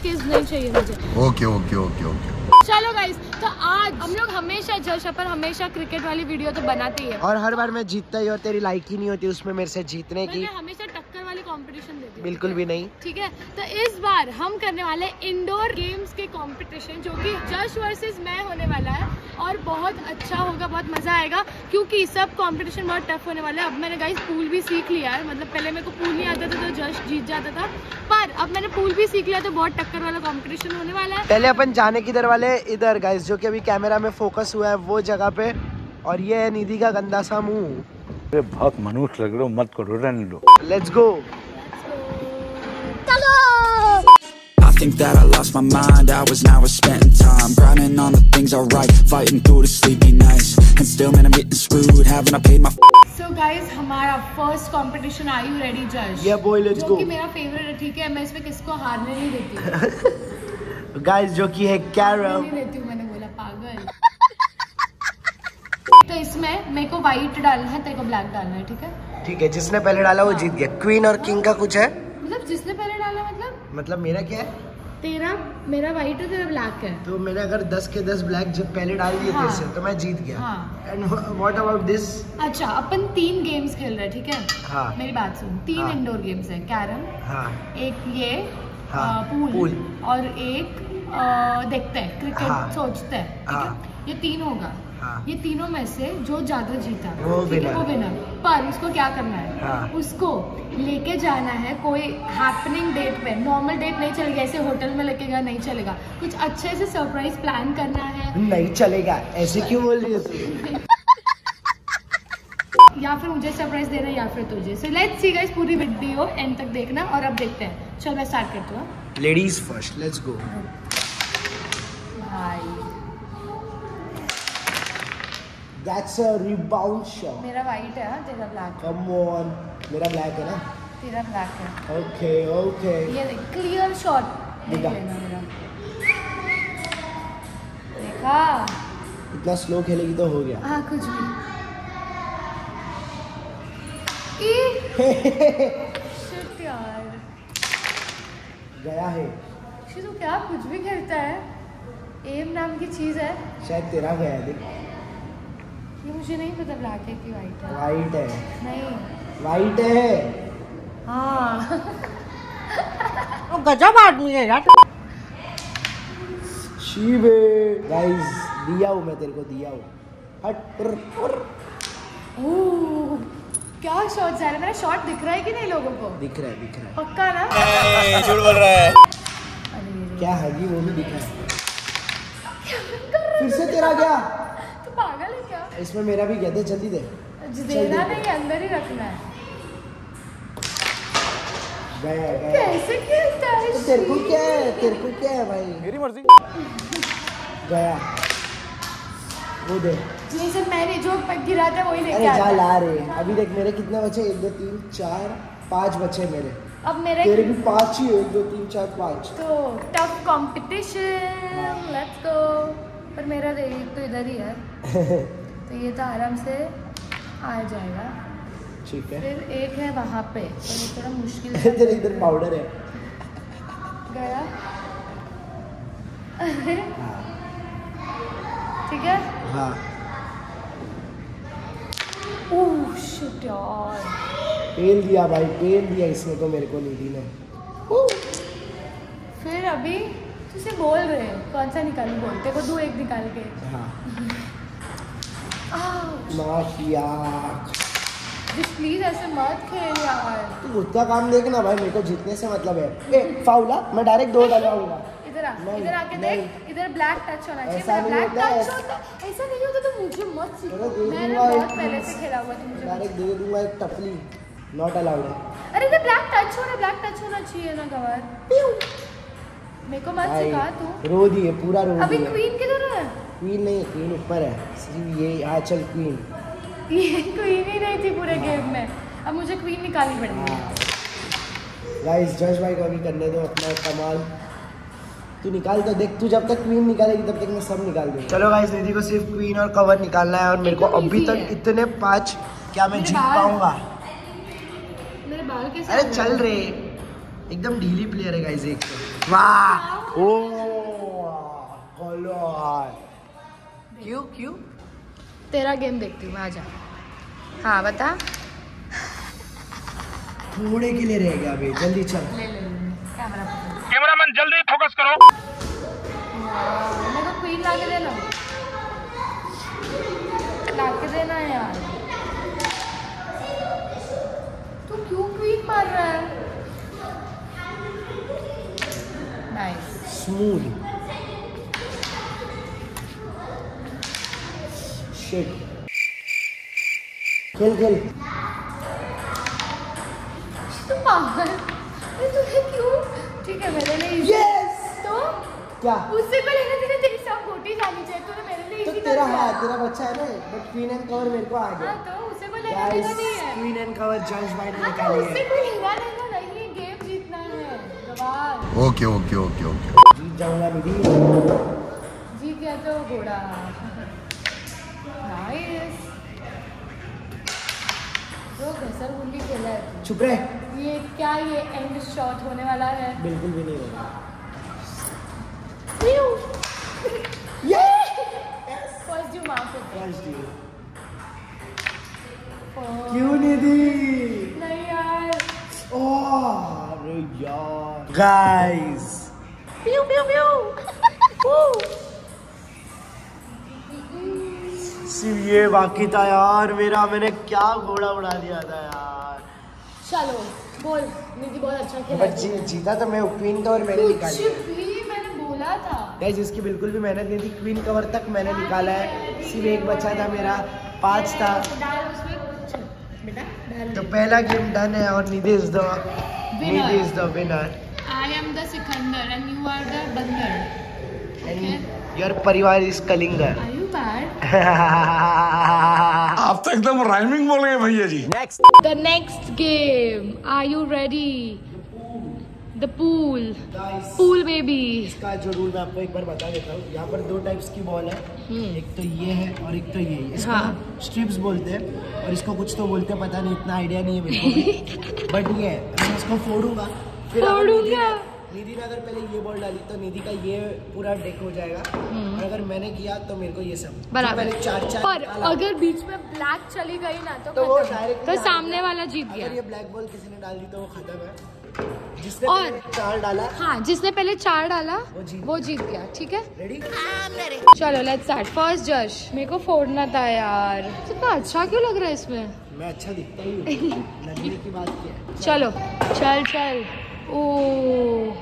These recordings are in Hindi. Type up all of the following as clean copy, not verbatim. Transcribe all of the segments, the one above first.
केस नहीं चाहिए मुझे। Okay okay okay okay. चलो गाइस, तो आज हम लोग हमेशा जश पर हमेशा क्रिकेट वाली वीडियो तो बनाते ही है और हर बार मैं जीतता ही और तेरी लाइक ही नहीं होती उसमें मेरे से जीतने की। मैं हमेशा टक्कर वाली कंपटीशन देती हूँ। बिल्कुल भी नहीं। ठीक है, तो इस बार हम करने वाले इंडोर गेम्स के कंपटीशन, जो कि जश वर्सेस मैं होने वाला है और बहुत अच्छा होगा, बहुत मजा आएगा क्योंकि सब कंपटीशन बहुत टफ होने वाला है। अब मैंने गाइस पूल भी सीख लिया है, मतलब पहले मेरे को पूल नहीं आता था तो जश जीत जाता था, पर अब मैंने पूल भी सीख लिया तो बहुत टक्कर वाला कंपटीशन होने वाला है। पहले अपन जाने किधर वाले, इधर गाइस, जो कि अभी कैमरा में फोकस हुआ है वो जगह पे, और ये है निधि का गंदा सा मुंह। बहुत मनुष्य लग रहे हो, मत करो, रहने दो। Let's go. I think that I lost my mind, hours now I spent time grinding on the things I write, fighting through the sleepy nights, and still man I'm getting screwed, haven't I paid my So guys, हमारा first competition, are you ready जज? Yeah boy, let's जो go। कि मेरा फेवरेट है, ठीक है, मैं इसमें किसको हारने नहीं देती गाइस जो कि है कैरम। नहीं देती हूँ, मैंने बोला पागल। तो इसमें मेरे को व्हाइट डालना है, तेरे को ब्लैक डालना है, ठीक है? ठीक है, जिसने पहले डाला वो जीत गया। क्वीन और किंग का कुछ है? मतलब जिसने पहले डाला मतलब मेरा क्या है? तेरा, मेरा व्हाइट है, तेरा ब्लैक है। तो मैंने अगर 10 के 10 ब्लैक जब पहले डाल दिए हाँ, थे तो मैं जीत गया। हाँ। And what about this? अच्छा, अपन 3 गेम्स खेल रहे हैं, ठीक है? हाँ। मेरी बात सुन, 3 इंडोर गेम्स है, कैरम, हाँ, एक ये हाँ, पूल और एक देखते हैं क्रिकेट, हाँ, सोचते हैं, ठीक हाँ, है? ये तीन होगा। हाँ। ये तीनों में से जो ज्यादा जीता वो ठीक है, वो विनर। विनर। पर उसको क्या करना है? हाँ। उसको लेके जाना है कोई हैपनिंग डेट पे। नॉर्मल डेट नहीं चलेगा, ऐसे होटल में लेके गया नहीं चलेगा, कुछ अच्छे से सरप्राइज प्लान करना है। नहीं चलेगा, ऐसे क्यों बोल रही है तू? या फिर मुझे सरप्राइज देना या फिर तुझे। सो लेट्स सी गाइस, पूरी वीडियो एंड तक देखना और अब देखते हैं। चल मैं स्टार्ट करती हूँ। Ladies first, let's go. भाई दैट्स अ रिबाउंड शॉट। मेरा वाइट है, तेरा ब्लैक है। कम ऑन, मेरा ब्लैक है ना? तेरा ब्लैक है। Okay okay. ये देख, क्लियर शॉट देख दिखा। लेना मेरा। देखा? इतना स्लो खेलेगी तो हो गया। हाँ, कुछ भी। शिट यार, गया है। तू क्या कुछ भी खेलता है? एम नाम की चीज है, शायद तेरा गया है। देख, ये मुझे नहीं पता ब्लैक है कि वाइट है। वाइट है। नहीं, वाइट है। हाँ। गजब आदमी है यार। शीबे गाइस, दिया हूँ मैं तेरे को, दिया हूँ। हट। ओह, क्या शॉट जा रहा है? मेरा शॉट दिख रहा है कि नहीं लोगों को? दिख रहा है, दिख रहा है। पक्का ना? झूठ बोल रहा है। अरे क्या है वो भी दिख रहा है। फिर से तेरा गया। तू पागल है क्या? इसमें मेरा भी गया, दे जल्दी दे। देना नहीं, अंदर ही रखना है। गया गया। कैसे खेलता है? तो तेरे को क्या है, तेरे को क्या है भाई? मेरी मर्जी। गया, वो दे। ये सब मैंने जो गिरा था वही लेके अरे जा आता है। ला रे। अभी देख मेरे कितने बचे? 1 2 3 4 5 बचे मेरे। अब मेरे तेरे भी 5 ही है। 1 2 3 4 5। तो टफ कंपटीशन, लेट्स गो। पर मेरा एक तो इधर ही है तो ये तो आराम से आ जाएगा। ठीक है। फिर एक है वहाँ पे, तो ये थोड़ा मुश्किल तेरे इधर पाउडर है। गया। हाँ ठीक है। हाँ। ओह शिट यार, पेल दिया भाई, पेल दिया इसने तो मेरे को, निधि ने। फिर अभी तुझे बोल रहे हैं कौन सा निकालू, बोलते को दो एक निकाल के। हाँ। आह, माफिया। प्लीज ऐसे मत खेल यार। तू उतना काम देखना भाई, मेरे को जीतने से मतलब है। ए फाउला, मैं डायरेक्ट 2 डलवाऊंगा। इधर आ, नहीं, इधर आके नहीं। देख, इधर ब्लैक टच होना चाहिए। ऐसा मेरा नहीं ब्लैक होता है। टच होता, ऐसा नहीं होता तो मुझे मत सिखा। चलो दे मैंने दूंगा बहुत एक पहले piece। से खेला हुआ, तो मुझे डायरेक्ट दे दूंगा एक टपली। नॉट अलाउड है। अरे इधर ब्लैक टच होना, ब्लैक टच होना चाहिए ना गवर। मेरे को मत भाई, सिखा तू। रो दिए, पूरा रो अभी दिए। क्वीन किधर है? क्वीन नहीं, क्वीन ऊपर है सिर्फ ये। हाँ चल क्वीन। ये क्वीन ही नहीं थी पूरे गेम में, अब मुझे क्वीन निकालनी पड़ेगी। गाइस जज भाई को अभी करने दो अपना कमाल। तू निकाल तो देख, तू जब तक क्वीन निकालेगी तब तक मैं सब निकाल दूंगा। चलो गाइस, निधि को सिर्फ क्वीन और कवर निकालना है और मेरे को एकदम अभी easy तक है। इतने 5, क्या मैं मेरे जीत बाल- पाऊंगा? मेरे बाल कैसे? अरे चल रे, एकदम ढीली प्लेयर है गाइस एक तो। वाह ओ क्यों क्यों? तेरा गेम देखती हूँ मैं, आजा। हाँ बता। थोड़े के लिए रह गया अभी, जल्दी चल। ले कैमरा कैमरामैन जल्दी फोकस करो। मेरे को क्वीन ला के देना, ला के देना यार। तू क्यों क्वीन मार रहा है? Nice smooth shit. खेल खेल। तू पागल, तुझे क्यों? ठीक है मेरे लिए easy। यस तो क्या? उससे को लेना तेरे तेरी सब गोटी जानी चाहिए, तूने मेरे लिए तो easy तेरा कर दिया। है, तेरा बच्चा है ना, बट क्वीन एंड कवर मेरे को आ हाँ गया। तो उससे को लेना गाइस देना नहीं है। क्वीन एंड कवर जज भाई ने हाँ तो निकाली उससे है। कोई लेना देना नहीं है, गेम जीतना है। गवार ओके ओके ओके ओके। जीत जाऊंगा निधि। जीत गया तो घोड़ा। नाइस। जो घसर गुंडी खेला है तू। चुप रहे। ये क्या, ये एंड शॉट होने वाला है? बिल्कुल भी नहीं होगा। फर्स्ट यू मार्क क्यों निधि? नहीं यार। ओह अरे यार गाइस प्यू प्यू प्यू। सिर्फ ये बाकी था यार मेरा, मैंने क्या घोड़ा उड़ा दिया था यार। चलो बोल, निधि बहुत अच्छा खेला। बट जीता तो मैं क्वीन कवर मैंने निकाली। कुछ भी मैंने बोला था। गाइस इसकी बिल्कुल भी मेहनत नहीं थी, क्वीन कवर तक मैंने निकाला है। सिर्फ एक बचा था मेरा, 5 था। डाल उसमें, चल बेटा डाल। तो पहला गेम डन है और Nidhi is the winner. I am the Sikandar and you are the bandar. And your parivar is कलिंगर। Are you mad? आप तो एकदम राइमिंग बोल गए भैया जी। The next game. Are you ready? The pool. Guys Pool baby. इसका जो रूल मैं आपको एक बार बता देता हूँ। यहाँ पर 2 टाइप्स की बॉल है, एक तो ये है और एक तो ये है। इसको हाँ। स्ट्रिप्स बोलते हैं और इसको कुछ तो बोलते हैं, पता नहीं, इतना आइडिया नहीं है मेरे को भी। बट ये है, मैं इसको फोड़ूंगा, फिर अगर निधि ने अगर पहले ये बॉल डाली तो निधि का ये पूरा डेक हो जाएगा, और अगर मैंने किया तो मेरे को ये सब बराबर। पहले 4-4 पर निकाला। अगर बीच में ब्लैक चली गई ना तो वो खत्म। डायरेक्ट तो सामने वाला जीत अगर ये गया। ब्लैक बॉल किसी ने डाल दी तो वो खत्म है। जिसने और- पहले 4 डाला हाँ, जिसने पहले 4 डाला वो जीत गया। ठीक है रेडी। चलो लेट्स स्टार्ट। फर्स्ट जश, मेरे को फोड़ना था यार। कितना अच्छा क्यों लग रहा है इसमें? मैं अच्छा दिखता ही हूँ, लगने की बात क्या है। चलो चल चल। ओ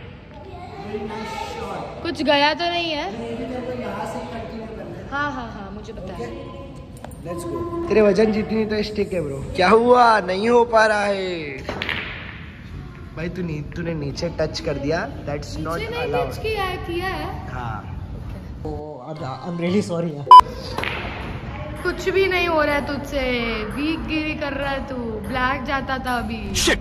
कुछ गया तो नहीं है? हाँ हाँ हाँ मुझे पता है। Let's go. तेरे वजन जितनी तो स्टिक है ब्रो। क्या हुआ? नहीं हो पा रहा है भाई। तूने नीचे टच कर दिया, दैट्स नॉट मुझे नहीं अलाउड। टच किया है। हाँ आई एम रियली सॉरी। कुछ भी नहीं हो रहा है तुझसे, वीक गिरी कर रहा है तू। ब्लैक जाता था अभी।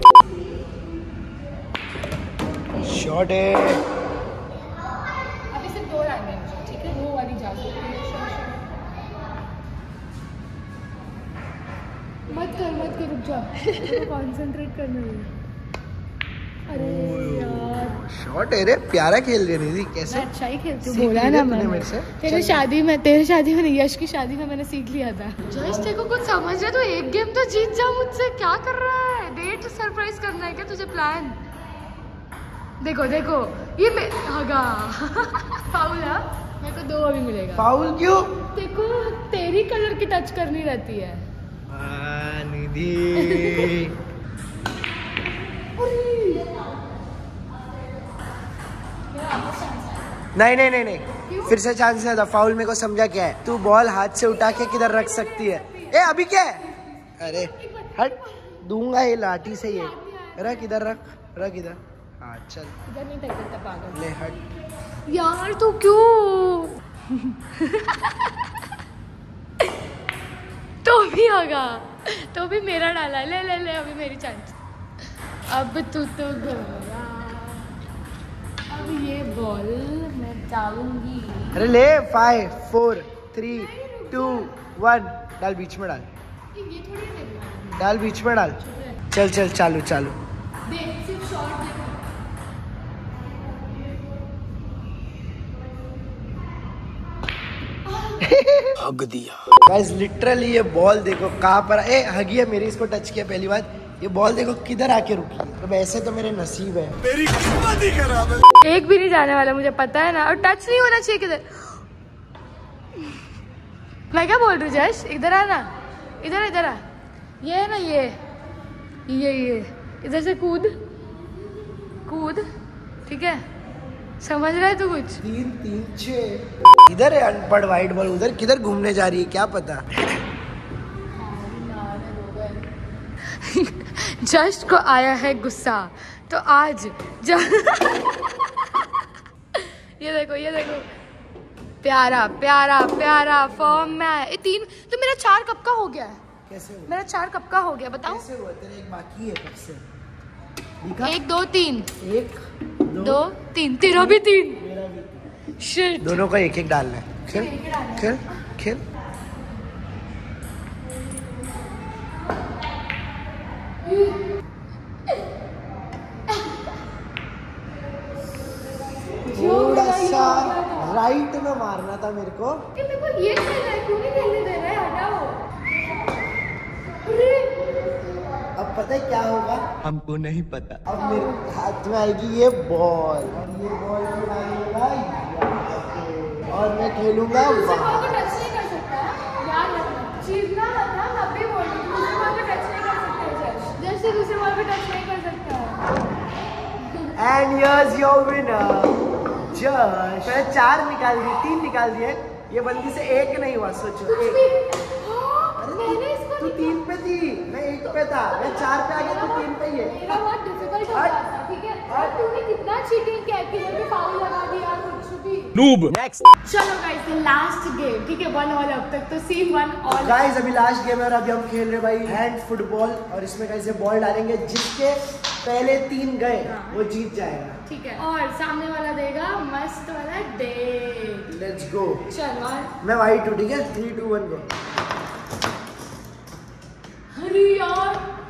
शॉट है। अभी सिर्फ 2 डालने हैं मुझे, ठीक है? वो वाली जा सकती है। मत कर रुक जा। कंसंट्रेट करना है। अरे यार शॉट है रे, प्यारा खेल रही निधि। कैसे मैं अच्छा ही खेलती हूँ, सीख बोला लिया ना तूने मैंने। मेरे से? तेरी शादी में यश की शादी में मैंने सीख लिया था। जश तेरे को कुछ समझ रहा है? तो एक गेम तो जीत जा मुझसे। क्या कर रहा है? डेट सरप्राइज करना है क्या तुझे? प्लान देखो ये हगा। फाउल है। मेरे को 2 अभी मिलेगा। फाउल क्यों? देखो तेरी कलर की टच करनी रहती है। निधि नहीं फिर से चांस है था। फाउल मेरे को समझा क्या है। तू बॉल हाथ से उठा के किधर रख सकती है। ए अभी क्या है? अरे हट, दूंगा ये लाठी से। ये रख इधर, रख इधर। हाँ चल इधर नहीं फेंक देता पागल। ले हट। यार तू क्यों? तो भी होगा, तो भी मेरा डाला। ले अभी मेरी चांस। अब तू तो गया। अब ये बॉल मैं डालूंगी। अरे ले 5 4 3 2 1 डाल, बीच में डाल। ये थोड़ी देर डाल बीच में डाल। चल चालू। देख, सिर्फ शॉट देखो। हग दिया। गाइस लिटरली ये बॉल देखो कहाँ पर हगी है मेरी, इसको टच किया पहली बार। ये बॉल देखो किधर आके रुकी है। तो वैसे तो मेरे नसीब है, मेरी किस्मत ही खराब है। एक भी नहीं जाने वाला, मुझे पता है ना। और टच नहीं होना चाहिए किधर। मैं क्या बोल रही हूँ जश, इधर आ ना, इधर इधर आ। ये है ना ये इधर से कूद, ठीक है? समझ रहा है तू कुछ? 3 3 6 इधर है अनपढ़ वाइट बॉल, उधर किधर घूमने जा रही है क्या पता। जस्ट को आया है गुस्सा, तो आज ये देखो प्यारा फॉर्म में है। 3 तो मेरा 4 कब का हो गया है? कैसे हुआ? मेरा 4 कब का हो गया बताओ? कैसे हुआ? तेरा एक बाकी है कब से? 1 2 3 1 2 3 तेरा भी 3। मेरा भी। शिट, दोनों का एक डालना है। खेल खेल खेल। थोड़ा सा राइट में मारना था मेरे को। मेरे को ये खेलना है, क्यों नहीं खेलने दे रहे? हटाओ। अरे अब पता है क्या होगा? हमको नहीं पता। अब मेरे हाथ में आएगी ये बॉल, और ये बॉल में डालूंगा यहाँ पे, और मैं खेलूंगा दूसरे बॉल वहाँ। को टच नहीं कर सकता, याद रखना। चीरना मतलब मैं भी बोल रही हूँ, दूसरे बॉल को टच नहीं कर सकता है जैसे दूसरे बॉल पे टच नहीं कर सकता। And here's your winner, जश। मैंने 4 निकाल दिए, 3 निकाल दिए। ये बंदी से 1 नहीं हुआ, सोचो। कुछ 1 भी। हाँ, मैंने इसको तू 3 पे थी, मैं 1 पे था। मैं 4 पे आ गया, तू 3 पे ही है। मेरा बहुत डिफिकल्ट हो रहा था, ठीक है? और तूने कितना चीटिंग किया, किधर भी फाउल लगा दिया कुछ भी। नूब। चलो गाइस, लास्ट गेम, ठीक है? 1 ऑल अब तक तो सीन 1 ऑल। गाइस अभी लास्ट गेम है और अभी हम खेल रहे भाई हैंड फुटबॉल। और इसमें गाइस ये बॉल डालेंगे, जिसके पहले 3 गए वो जीत जाएगा, ठीक है? और सामने वाला देगा मस्त वाला डे। Let's go. चलो। मैं वाइट हूँ, ठीक है? 3 2 1 गो। अरे यार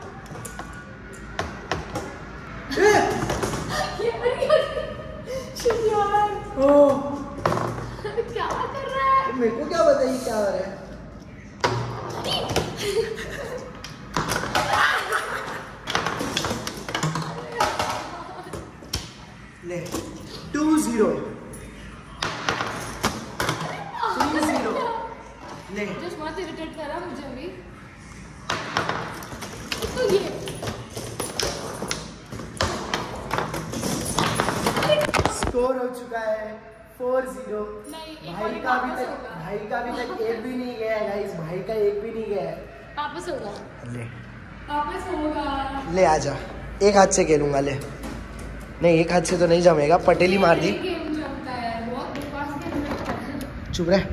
क्या कर रहा है? मेरे को क्या बताइए क्या हो रहा है? ले 2-0 3-0 ले। जस्ट मत इरिटेट करा मुझे अभी। तो ये स्कोर हो चुका है 4-0। नहीं, एक भाई और का अभी वापस तक होगा। एक भी नहीं गया है गाइस, भाई का एक भी नहीं गया है। वापस होगा, ले वापस होगा। ले आजा, एक हाथ से खेलूंगा। ले नहीं, एक हाथ से तो नहीं जमेगा, पटेली मार दी। गेम जमता है, बहुत बकवास गेम लगता है। चुप रह।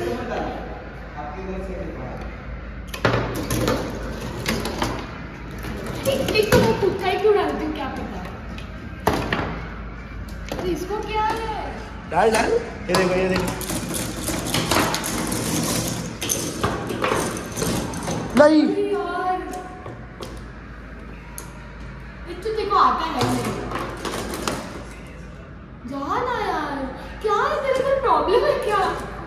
एक तो वो पुट्ठा ही क्यों डालती हूँ, क्या पता? अरे इसको क्या है? डाल डाल, ये देखो ये देखो। नहीं अरे यार, एक तो देखो आता है जाना यार। क्या है तेरे को, प्रॉब्लम है क्या?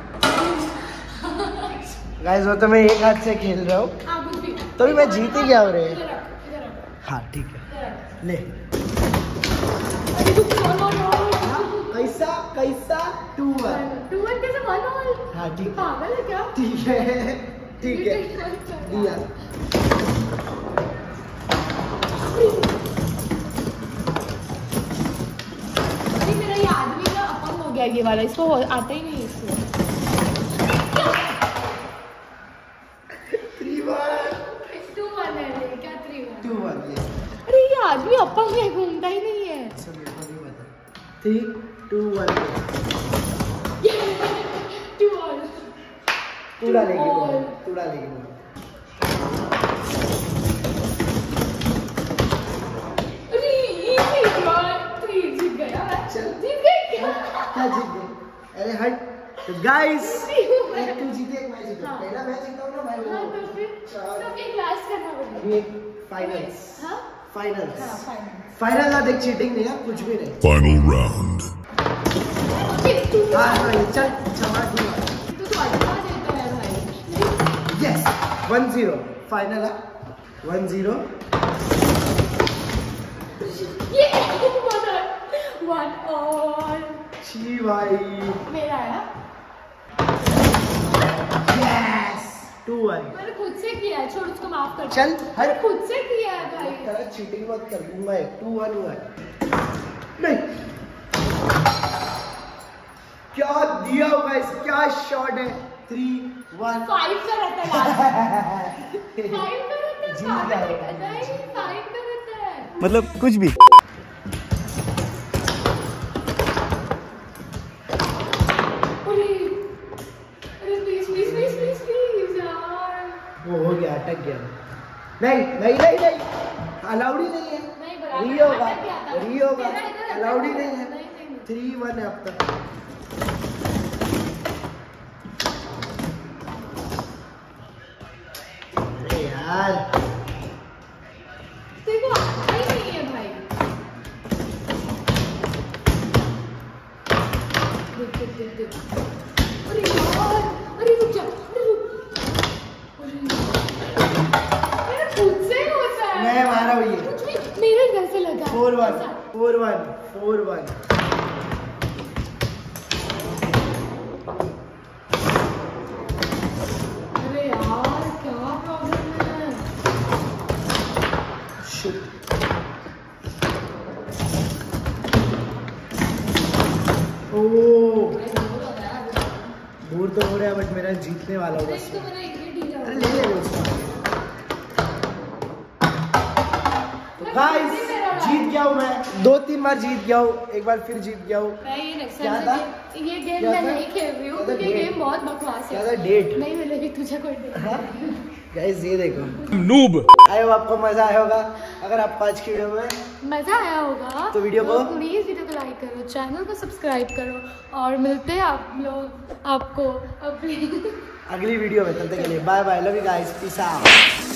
गाइस वो तो मैं एक हाथ से खेल रहा हूँ, हाँ कुछ भी। तो भी मैं जीत ही गया हो रहे। इधर रख, इधर रख, हाँ ठीक है, इधर रख। ले। अरे तू कौन हो? कैसा कैसा 2-1। 2-1 कैसे 1 ऑल? हाँ ठीक है, पागल है क्या? ठीक है ठीक है, दिया। अरे मेरा ये आदमी ना अपंग हो गया, ये वाला, इसको आता ही नहीं इसको। 3-1 2-1 है ये, क्या 3-1? 2-1 ले। अरे ये आदमी अपंग है, घूमता ही नहीं है। सब मेरे को नहीं पता। 3 2 1 2 ऑल। तू डालेगी बॉल, तू डालेगी बॉल। अरे ये यार 3 जीत गया। चल। जीत गए क्या? क्या जीत गए? अरे हट। तो गाइस जीत गए। एक तू जीते, एक मैं जीता। हाँ। पहला मैं जीता हूँ ना भाई। हाँ तो फिर सब एक लास्ट करना पड़ेगा। अभी एक फाइनल्स। हाँ फाइनल्स हाँ फाइनल। फाइनल ना देख, चीटिंग नहीं है, कुछ भी नहीं। Final round. हाँ हाँ चल चल तू तो अच्छा 1-0 फाइनल है 1-0 ये 1 और छी भाई मेरा है। यस 2-1 मैंने खुद से किया है, छोड़ उसको माफ कर। चल हर खुद से किया है भाई। तेरा चीटिंग मत कर दूंगा 2-1 हुआ है। नहीं क्या दिया होगा इस क्या शॉट है 3-1 5 का रहता है लास्ट 5 का रहता है। जीत गया वो। नहीं 5 का रहता है। मतलब कुछ भी अरे प्लीज यार। वो हो गया अटक गया नहीं नहीं नहीं नहीं अलाउड ही नहीं है नहीं बराबर री होगा अटक गया था। री होगा तेरा इधर अटक अलाउड ही गया। नहीं है नहीं। 3-1 है अब तक अरे यार तेरे को आता ही नहीं है भाई। देख। अरे यार, अरे रुक जा, अरे रुक। मेरा खुद से ही होता है। मैं मारा हूँ ये कुछ भी मेरे घर से लगा। 4-1 अरे यार क्या प्रॉब्लम है? Shit. ओह दूर तो हो रहा है बट मेरा जीतने वाला होगा इसको मैंने एक ही ढीला अरे ले ले उसको गाइस जीत गया हूँ मैं 2-3 बार जीत गया हूँ एक बार फिर जीत गया हूँ मैं ये नेक्स्ट क्या था? टाइम ये गेम क्या मैं था? नहीं खेल रही हूँ क्या था क्योंकि ये डेट? गेम बहुत बकवास क्या है। था डेट नहीं मिलेगी तुझे कोई डेट। गाइस ये देखो नूब आई होप आपको मजा आया होगा अगर आपको आज की वीडियो में मजा आया होगा तो वीडियो को प्लीज वीडियो को लाइक करो, चैनल को सब्सक्राइब करो और मिलते हैं आप लोग आपको अपनी अगली वीडियो में तब तक के लिए bye bye love you guys peace out